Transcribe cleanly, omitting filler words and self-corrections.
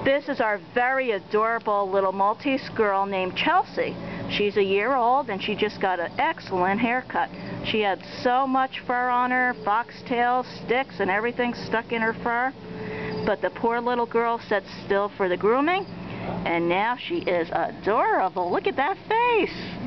This is our very adorable little Maltese girl named Chelsea. She's a year old and she just got an excellent haircut. She had so much fur on her, foxtails, sticks, and everything stuck in her fur. But the poor little girl sat still for the grooming, and now she is adorable. Look at that face.